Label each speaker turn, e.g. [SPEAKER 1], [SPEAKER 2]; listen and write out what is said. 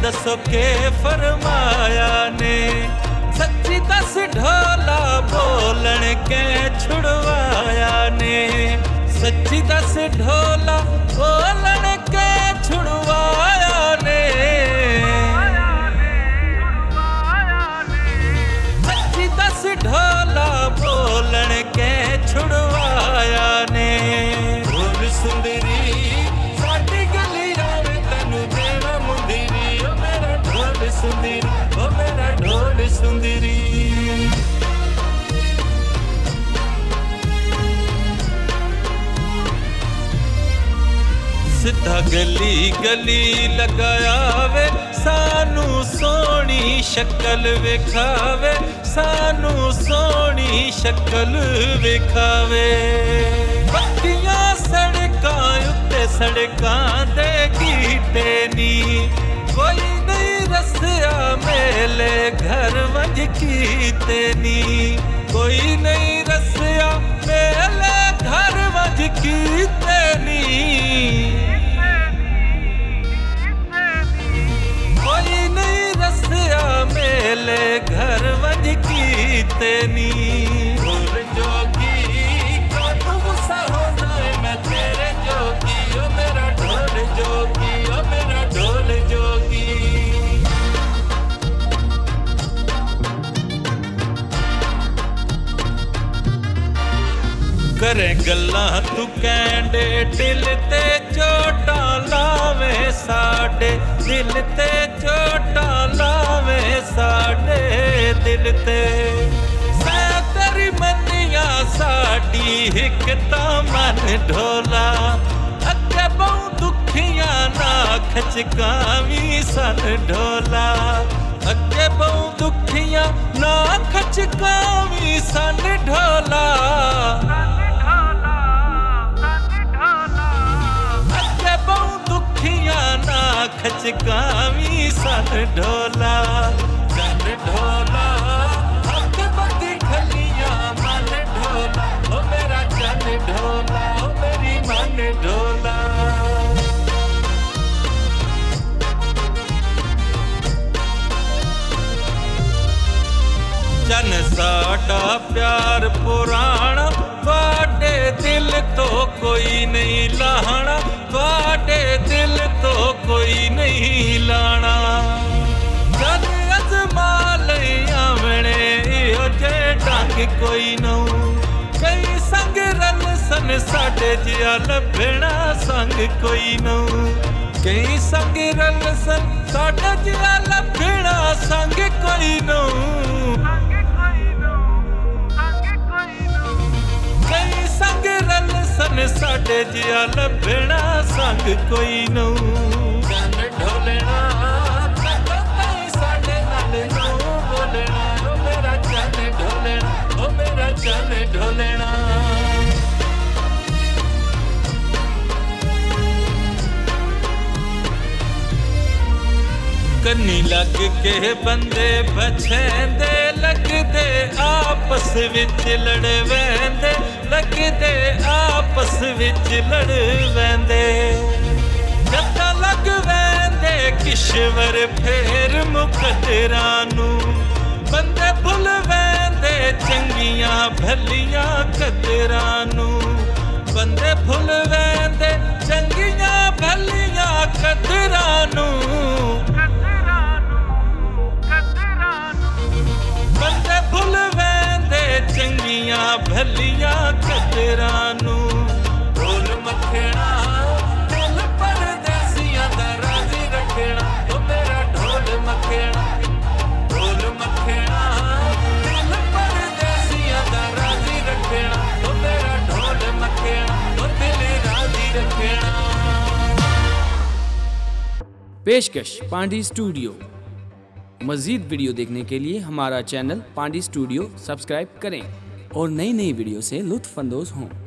[SPEAKER 1] दसो के फरमाया ने, सच्ची दस ढोला बोलन के छुड़वाया ने, सच्ची दस ढोला बोलन के छुड़वाया ने, सच्ची दस ढोला बोलन के छुड़वाया ने। बोल सुंदरी साडी गली आवे तैनू देवा मुंदरी, ओ मेरा ढोल सुंदरी, ओ मेरा ढोल सुंदरी। सिद्धा गली गली लगाया वे, सानू सोनी शक्ल विखावे, सानू सोनी शक्ल विखावे। पक्कियां सड़कां उत्ते सड़कां दे गीटे नी, कोई नहीं रस्या मेले घर वंज कीते नी, कोई नहीं रस्या मेले घर वंज कीते नी, कोई नहीं रस्या मेले घर वंज कीते नी। ढोल जोगी का तुम सा होना है, मैं तेरे जोगी, ओ मेरा ढोल जोगी, ओ मेरा ढोल जोगी। करे गल्लां तू कैंडे दिल ते चोटां लावे, साडे दिल ते चोटां लावे, साडे दिल ते। सै तेरी मन्निया साडी हिक तां मन ढोला, अगे बहु दुखियां ना खचकावी सन ढोला, अगे बहु दुखियां ना खचकावी सन ढोला, ना खचकावी सन ढोला, सन ढोला हक बदी खलियां मन ढोला, ओ मेरा चन ढोला, ओ मेरी मन ढोला। चन साडा प्यार पुराना, तुहाडे दिल तो कोई नहीं लाहना, तुहाडे दिल तो कोई नहीं लाना। जद अजमा लई आवणे इहो जे ढंग कोई नहू, कई संग रल सन साडे जिया लभणा संग कोई नहू, कई संग रल सन साडे जिया लभणा संग कोई नहू, कई संग रल सन साडे जिया लभणा संग कोई नहू। चन ढोलना कदों ताईं साडे नाल नहू बोलना, ओ मेरा चन ढोलना, ओ मेरा चन ढोलना। कन्नी लग के बंदे बछेंदे, लगदे आपस विच लड़ वैंदे, लगदे आपस विच लड़ वैंदे। जद्दां लग वैंदे किश्वर फेर मुकद्दरां नू, बंदे भुल वैंदे चंगियां भलियां कदरां नू, बंदे भुल वैंदे चंगियां भलियां कदरां नू, बंदे भुल वैंदे चंगियां भलियां कदरां नू। ढोल मखणा दिल परदेसियां दा राज़ी रखना, ओ मेरा ढोल मखणा, ढोल मखणा दिल परदेसियां दा राज़ी रखना, ओ मेरा ढोल मखणा, ओ दिल राज़ी रखना।
[SPEAKER 2] पेशकश पांडी स्टूडियो। मज़ीद वीडियो देखने के लिए हमारा चैनल पांडी स्टूडियो सब्सक्राइब करें और नई नई वीडियो से लुत्फ़ अंदोज़ हों।